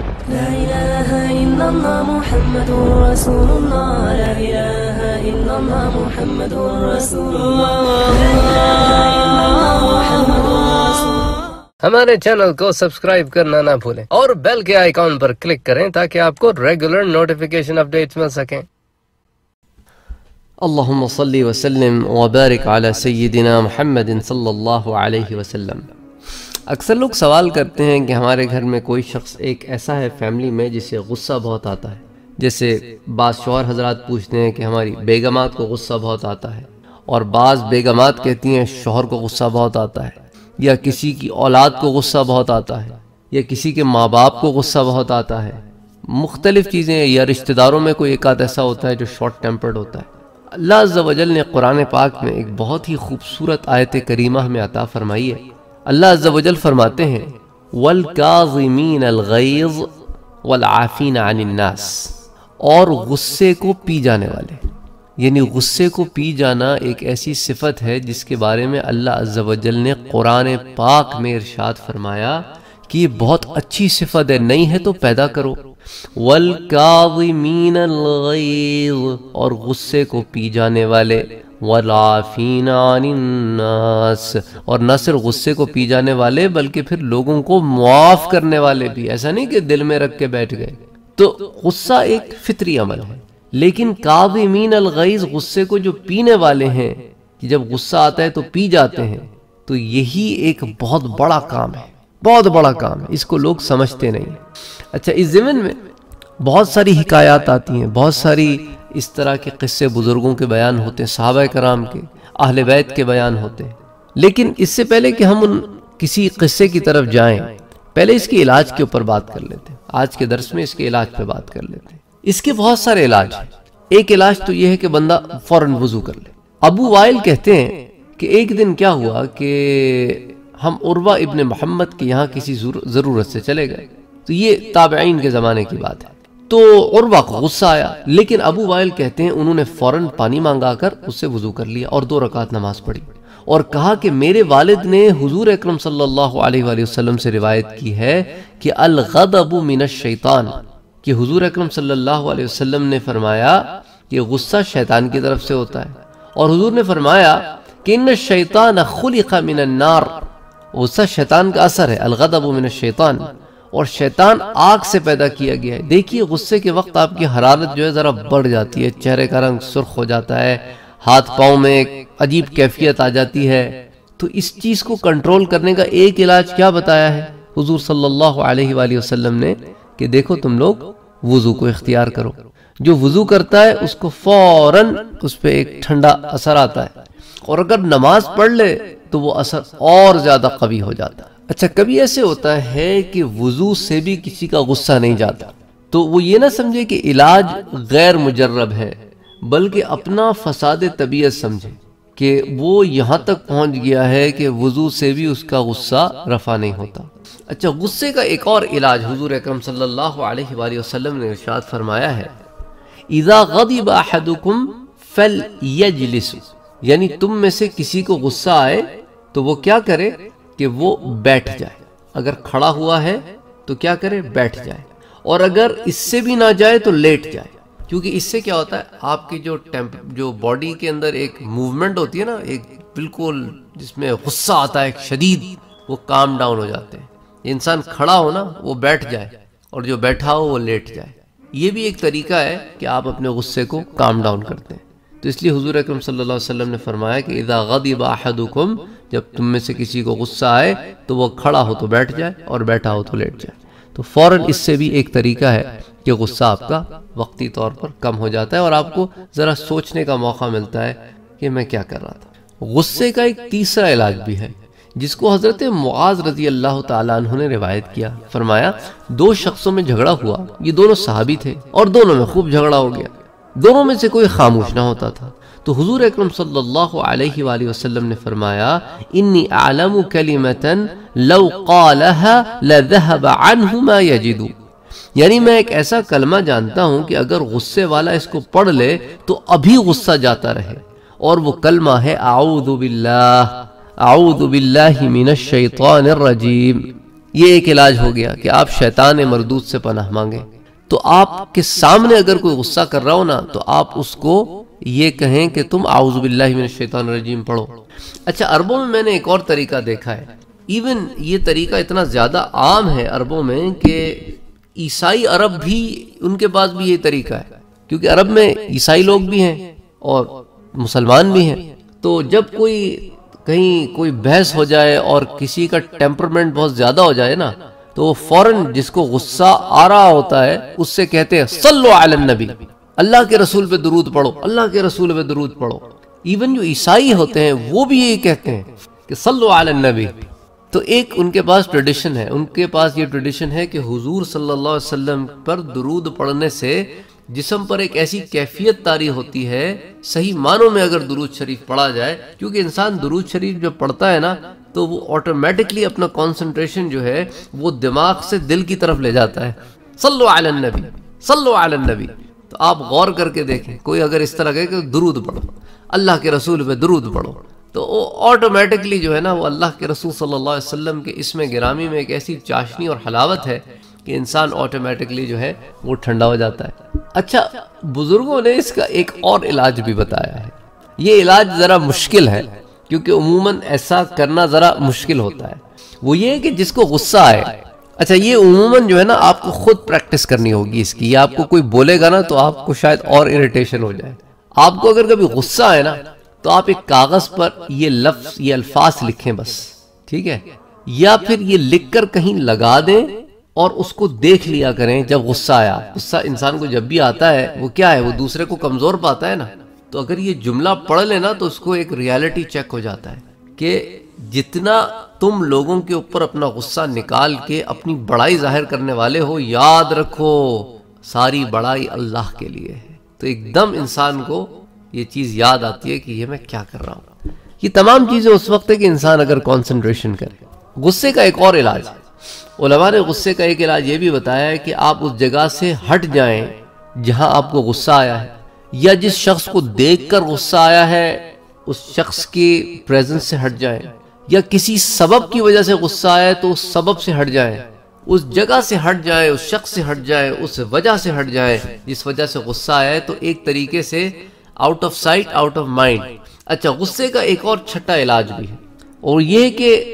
لا إله إلا الله محمد رسول الله لا إله إلا الله محمد رسول الله لا إله إلا الله محمد رسول الله۔ ہمارے چینل کو سبسکرائب کرنا نہ بھولیں اور بیل کے آئیکن پر کلک کریں تاکہ آپ کو ریگولر نوٹیفیکیشن اپڈیٹس مل سکیں۔ اللہم صلی وسلم وبارک علی سیدنا محمد صلی اللہ علیہ وسلم۔ اکثر لوگ سوال کرتے ہیں کہ ہمارے گھر میں کوئی شخص ایک ایسا ہے فیملی میں جسے غصہ بہت آتا ہے، جیسے بعض شوہر حضرات پوچھتے ہیں کہ ہماری بیگمات کو غصہ بہت آتا ہے، اور بعض بیگمات کہتی ہیں شوہر کو غصہ بہت آتا ہے، یا کسی کی اولاد کو غصہ بہت آتا ہے، یا کسی کے ماں باپ کو غصہ بہت آتا ہے، مختلف چیزیں، یا رشتہ داروں میں کوئی ایک آدھ ایسا ہوتا ہے جو شارٹ ٹیمپرڈ ہوتا ہے۔ اللہ عز و جل نے قرآن پاک میں ایک بہت ہی خوبصورت آیت کریمہ ہمیں عطا فرمائی ہے۔ اللہ عز و جل فرماتے ہیں وَالْكَاظِمِينَ الْغَيْظَ وَالْعَافِينَ عَنِ النَّاسِ، اور غصے کو پی جانے والے، یعنی غصے کو پی جانا ایک ایسی صفت ہے جس کے بارے میں اللہ عز و جل نے قرآن پاک میں ارشاد فرمایا کہ یہ بہت اچھی صفت ہے، نہیں ہے تو پیدا کرو۔ وَالْكَاظِمِينَ الْغَيْظَ، اور غصے کو پی جانے والے، وَالْعَافِينَ عَنِ النَّاسِ، اور نہ صرف غصے کو پی جانے والے بلکہ پھر لوگوں کو معاف کرنے والے بھی، ایسا نہیں کہ دل میں رکھ کے بیٹھ گئے۔ تو غصہ ایک فطری عمل ہے، لیکن کاظمین الغیظ، غصے کو جو پینے والے ہیں، کہ جب غصہ آتا ہے تو پی جاتے ہیں، تو یہی ایک بہت بڑا کام ہے، بہت بڑا کام ہے، اس کو لوگ سمجھتے نہیں۔ اچھا، اس ضمن میں بہت ساری حکایات آتی ہیں، بہت ساری اس طرح کے قصے بزرگوں کے بیان ہوتے ہیں، صحابہ کرام کے، اہل بیت کے بیان ہوتے ہیں، لیکن اس سے پہلے کہ ہم ان کسی قصے کی طرف جائیں، پہلے اس کے علاج کے اوپر بات کر لیتے ہیں۔ آج کے درس میں اس کے علاج پہ بات کر لیتے ہیں۔ اس کے بہت سارے علاج ہیں۔ ایک علاج تو یہ ہے کہ بندہ فوراً وضو کر لے۔ ابو وائل کہتے ہیں کہ ایک دن کیا ہوا کہ ہم عروہ ابن محمد کے یہاں کسی ضرورت سے چلے گئے، تو یہ تابعین کے زمانے کی بات ہے۔ تو عروہ کو غصہ آیا، لیکن ابو وائل کہتے ہیں انہوں نے فوراً پانی مانگا کر اس سے وضو کر لیا اور 2 رکعت نماز پڑھی، اور کہا کہ میرے والد نے حضور اکرم صلی اللہ علیہ وآلہ وسلم سے روایت کی ہے کہ الغضب من الشیطان، کہ حضور اکرم صلی اللہ علیہ وسلم نے فرمایا کہ غصہ شیطان کی طرف سے ہوتا ہے، اور حضور نے فرمایا کہ ان الشیطان خلق من النار، غصہ شیطان کا اثر ہے، الغضب من الشیطان، اور شیطان آگ سے پیدا کیا گیا ہے۔ دیکھیے غصے کے وقت آپ کی حرارت جو ہے ذرا بڑھ جاتی ہے، چہرے کا رنگ سرخ ہو جاتا ہے، ہاتھ پاؤں میں ایک عجیب کیفیت آ جاتی ہے۔ تو اس چیز کو کنٹرول کرنے کا ایک علاج کیا بتایا ہے حضور صلی اللہ علیہ وآلہ وسلم نے، کہ دیکھو تم لوگ وضو کو اختیار کرو۔ جو وضو کرتا ہے اس کو فوراً اس پہ ایک ٹھنڈا اثر آتا ہے، اور اگر نماز پڑھ لے تو وہ اثر اور زیادہ قوی ہو جاتا ہے۔ اچھا، کبھی ایسے ہوتا ہے کہ وضو سے بھی کسی کا غصہ نہیں جاتا، تو وہ یہ نہ سمجھے کہ علاج غیر مجرب ہے، بلکہ اپنا فساد طبیعت سمجھے کہ وہ یہاں تک پہنچ گیا ہے کہ وضو سے بھی اس کا غصہ رفع نہیں ہوتا۔ اچھا، غصے کا ایک اور علاج حضور اکرم صلی اللہ علیہ وآلہ وسلم نے ارشاد فرمایا ہے اذا غضب احدکم فلیجلس، یعنی تم میں سے کسی کو غصہ آئے تو وہ کیا کرے کہ وہ بیٹھ جائے، اگر کھڑا ہوا ہے تو کیا کرے، بیٹھ جائے، اور اگر اس سے بھی نہ جائے تو لیٹ جائے، کیونکہ اس سے کیا ہوتا ہے آپ کی جو باڈی کے اندر ایک موومنٹ ہوتی ہے نا، ایک بالکل جس میں غصہ آتا ہے ایک شدید، وہ کام ڈاؤن ہو جاتے ہیں۔ انسان کھڑا ہو نا وہ بیٹھ جائے، اور جو بیٹھا ہو وہ لیٹ جائے۔ یہ بھی ایک طریقہ ہے کہ آپ اپنے غصے کو کام ڈاؤن کرتے ہیں۔ تو اس لیے حضور اکرم صلی اللہ علیہ وسلم نے فرمایا کہ اذا غضب احدکم، جب تم میں سے کسی کو غصہ آئے تو وہ کھڑا ہو تو بیٹھ جائے اور بیٹھا ہو تو لیٹ جائے۔ تو فوراً اس سے بھی ایک طریقہ ہے کہ غصہ آپ کا وقتی طور پر کم ہو جاتا ہے، اور آپ کو ذرا سوچنے کا موقع ملتا ہے کہ میں کیا کر رہا تھا۔ غصے کا ایک تیسرا علاج بھی ہے جس کو حضرت معاذ رضی اللہ تعالیٰ عنہ نے روایت کیا۔ فرمایا 2 شخصوں میں جھگڑا ہوا، یہ دونوں صحابی تھے، اور دونوں میں خوب جھگڑا ہو گیا، دونوں میں سے کوئی خاموش نہ ہوتا تھا۔ تو حضور اکرم صلی اللہ علیہ وآلہ وسلم نے فرمایا انی اعلم کلمتا لو قالها لذهب عنه ما يجد، یعنی میں ایک ایسا کلمہ جانتا ہوں کہ اگر غصے والا اس کو پڑھ لے تو ابھی غصہ جاتا رہے، اور وہ کلمہ ہے اعوذ باللہ من الشیطان الرجیم، یہ ایک علاج ہو گیا کہ آپ شیطان مردود سے پناہ مانگیں. تو آپ کے سامنے اگر کوئی غصہ کر رہا ہو نا تو آپ اس کو یہ کہیں کہ تم اعوذ باللہ من الشیطان الرجیم پڑھو. اچھا عربوں میں نے ایک اور طریقہ دیکھا ہے، ایون یہ طریقہ اتنا زیادہ عام ہے عربوں میں کہ عیسائی عرب بھی ان کے پاس بھی یہ طریقہ ہے، کیونکہ عرب میں عیسائی لوگ بھی ہیں اور مسلمان بھی ہیں. تو جب کہیں کوئی بحث ہو جائے اور کسی کا ٹیمپرمنٹ بہت زیادہ ہو جائے نا تو وہ فوراً جس کو غصہ آ رہا ہوتا ہے اس سے کہتے ہیں صلو علی النبی، اللہ کے رسول پہ درود پڑھو، اللہ کے رسول پہ درود پڑھو. ایون جو عیسائی ہوتے ہیں وہ بھی یہی کہتے ہیں کہ صلو علی النبی. تو ایک ان کے پاس ٹریڈیشن ہے، ان کے پاس یہ ٹریڈیشن ہے کہ حضور صلی اللہ علیہ وسلم پر درود پڑھنے سے جسم پر ایک ایسی کیفیت طاری ہوتی ہے، صحیح معنوں میں اگر درود شریف پڑھا جائے، کیونکہ انسان درود شریف جب پڑھتا ہے نا تو وہ آٹومیٹکلی اپنا کنسنٹریشن جو ہے وہ دماغ سے دل کی طرف لے جاتا ہے. صلو علی النبی، صلو علی النبی. تو آپ غور کر کے دیکھیں، کوئی اگر اس طرح کہے کہ درود پڑھو، اللہ کے رسول پہ درود پڑھو، تو وہ آٹومیٹکلی جو ہے نا وہ اللہ کے رسول صلی اللہ علیہ وسلم کے اسم گرامی میں ایک ایسی چاشنی اور حلاوت ہے کہ انسان آٹومیٹکلی جو ہے وہ ٹھنڈا ہو جاتا ہے. اچھا بزرگوں نے اس کا ایک اور علاج بھی بتایا ہے. یہ علاج ذرا مشکل ہے کیونکہ عموماً ایسا کرنا ذرا مشکل ہوتا ہے. وہ یہ ہے کہ جس کو غصہ آئے، اچھا یہ عموماً جو ہے نا آپ کو خود پریکٹس کرنی ہوگی اس کی، یا آپ کو کوئی بولے گا نا تو آپ کو شاید اور اریٹیشن ہو جائے. آپ کو اگر کبھی غصہ آئے نا تو آپ ایک کاغذ پر یہ لفظ یہ الفاظ لکھیں بس، ٹھیک ہے، یا پھر یہ لکھ کر کہیں لگا دیں اور اس کو دیکھ لیا کریں. جب غصہ آیا، غصہ انسان کو جب بھی آتا ہے وہ کیا ہے، وہ دوسرے کو کمزور پاتا ہے نا. تو اگر یہ جملہ پڑھ لینا تو اس کو ایک ریالٹی چیک ہو جاتا ہے کہ جتنا تم لوگوں کے اوپر اپنا غصہ نکال کے اپنی بڑائی ظاہر کرنے والے ہو، یاد رکھو ساری بڑائی اللہ کے لیے ہے. تو ایک دم انسان کو یہ چیز یاد آتی ہے کہ یہ میں کیا کر رہا ہوں. یہ تمام چیزیں اس وقت ہے کہ انسان اگر کانسنٹریشن کرے. غصے کا ایک اور علاج، علماء نے غصے کا ایک علاج یہ بھی بتایا ہے کہ آپ اس جگہ سے ہٹ جائیں جہاں آپ کو غصہ آیا ہے، یا جس شخص کو دیکھ کر غصہ آیا ہے اس شخص کی پریزنس سے ہٹ جائیں، یا کسی سبب کی وجہ سے غصہ آیا ہے تو اس سبب سے ہٹ جائیں، اس جگہ سے ہٹ جائیں، اس شخص سے ہٹ جائیں، اس وجہ سے ہٹ جائیں جس وجہ سے غصہ آیا ہے. تو ایک طریقے سے out of sight out of mind. اچھا غصے کا ایک اور چھٹا علاج بھی ہے، اور یہ کہ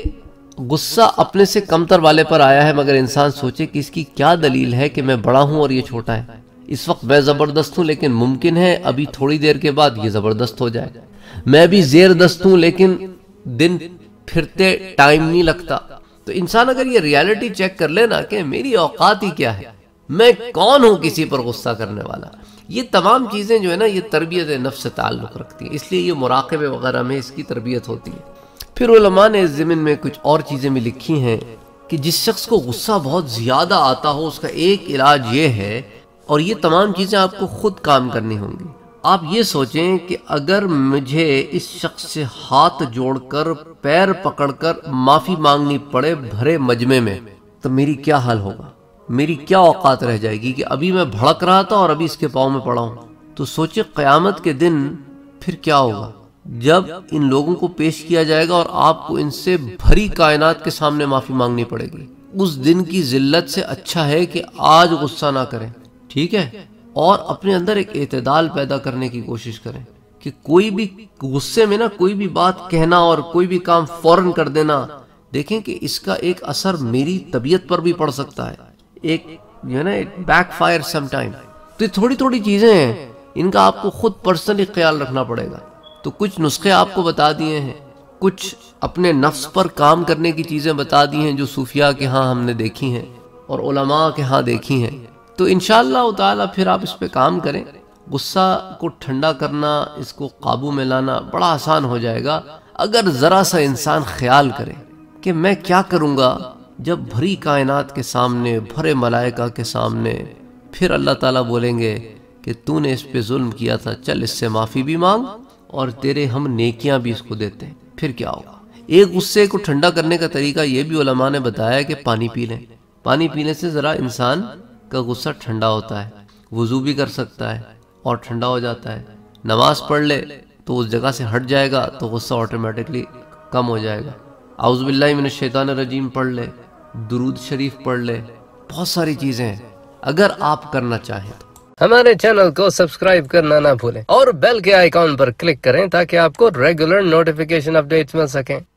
غصہ اپنے سے کمتر والے پر آیا ہے مگر انسان سوچے کہ اس کی کیا دلیل ہے کہ میں بڑا ہوں اور یہ چھوٹا ہے. اس وقت میں زبردست ہوں لیکن ممکن ہے ابھی تھوڑی دیر کے بعد یہ زبردست ہو جائے. میں بھی زیر دست ہوں لیکن دن پھرتے ٹائم نہیں لگتا. تو انسان اگر یہ ریالٹی چیک کر لینا کہ میری اوقات ہی کیا ہے، میں کون ہوں کسی پر غصہ کرنے والا. یہ تمام چیزیں جو ہے نا یہ تربیت نفس سے تعلق رکھتی ہیں، اس لیے یہ مراقبے وغیرہ میں اس کی تربیت ہوتی ہے. پھر علماء نے اس ضمن میں کچھ اور چیزیں بھی لکھی ہیں کہ جس شخص کو غصہ بہت زیادہ آتا ہو اس کا ایک علاج یہ ہے، اور یہ تمام چیزیں آپ کو خود کام کرنی ہوں گی. آپ یہ سوچیں کہ اگر مجھے اس شخص سے ہاتھ جوڑ کر پیر پکڑ کر معافی مانگنی پڑے بھرے مجمع میں تو میری کیا حال ہوگا، میری کیا اوقات رہ جائے گی کہ ابھی میں بھڑک رہا تھا اور ابھی اس کے پاؤں میں پڑا ہوں. تو سوچے قیامت کے دن پھر کیا ہوگا جب ان لوگوں کو پیش کیا جائے گا اور آپ کو ان سے بھری کائنات کے سامنے معافی مانگنی پڑے گی. اس دن کی ذلت سے اچھا ہے کہ آج غصہ نہ کریں، ٹھیک ہے، اور اپنے اندر ایک اعتدال پیدا کرنے کی کوشش کریں کہ کوئی بھی غصے میں نا کوئی بھی بات کہنا اور کوئی بھی کام فوراً کر دینا، دیکھیں کہ اس کا ایک اثر میری طبیعت پر بھی پڑ سکتا ہے، ایک جو ہے نا بیک فائر سم ٹائم. تو یہ تھوڑی تھوڑی چیزیں ہیں، ان کا آپ کو خود پرسنلی خیال رکھنا پڑے گا. تو کچھ نسخے آپ کو بتا دیے ہیں، کچھ اپنے نفس پر کام کرنے کی چیزیں بتا دی ہیں جو صوفیاء کے ہاں ہم نے دیکھی ہیں اور علماء کے ہاں دیکھی ہیں. تو انشاءاللہ تعالی پھر آپ اس پہ کام کریں. غصہ کو ٹھنڈا کرنا، اس کو قابو میں لانا بڑا آسان ہو جائے گا اگر ذرا سا انسان خیال کرے کہ میں کیا کروں گا جب بھری کائنات کے سامنے، بھرے ملائکہ کے سامنے پھر اللہ تعالیٰ بولیں گے کہ تو نے اس پہ ظلم کیا تھا، چل اس سے معافی بھی مانگ اور تیرے ہم نیکیاں بھی اس کو دیتے ہیں. پھر کیا ہوگا؟ ایک غصے کو ٹھنڈا کرنے کا طریقہ یہ بھی علماء نے بتایا کہ پانی پی لیں. پانی پینے سے ذرا انسان کا غصہ ٹھنڈا ہوتا ہے، وضو بھی کر سکتا ہے اور ٹھنڈا ہو جاتا ہے. نماز پڑھ لے تو اس جگہ سے ہٹ جائے گا تو غصہ آٹومیٹکلی کم ہو جائے گا. اعوذ باللہ من الشیطان الرجیم پڑھ لے درود شریف پڑھ لے، بہت ساری چیزیں ہیں اگر آپ کرنا چاہیں تو۔ ہمارے چینل کو سبسکرائب کرنا نہ بھولیں اور بیل کے آئیکن پر کلک کریں تاکہ آپ کو ریگولر نوٹیفیکیشن اپڈیٹس مل سکیں۔